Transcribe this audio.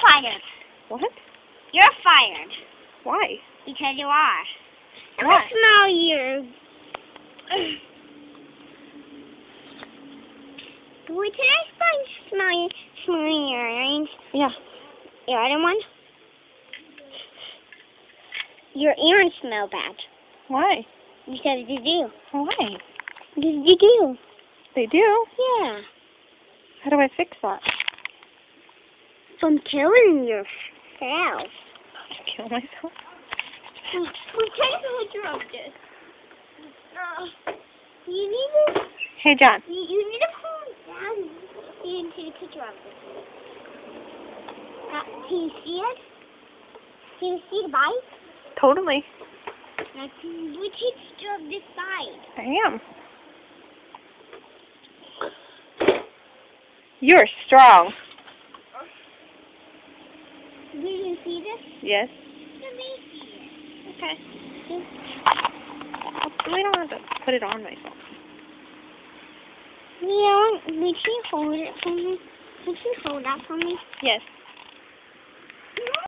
fired. What? You're fired. Why? Because you are. Why? Let me smell you. Wait, can I smell your earrings? Yeah. The other one? Your earrings smell bad. Why? Because you do. Why? Because you do. They do? Yeah. How do I fix that? From killing yourself. Kill myself? We take a picture of this. You need to. Hey, John. You need to calm down. You need to take a picture of this. Can you see it? Can you see the bike? Totally. Now, can we take a picture of this bike? I am. You're strong. Do you see this? Yes. Let me see it. Okay. We don't have to put it on myself. Yeah, would you hold it for me? Would you hold that for me? Yes.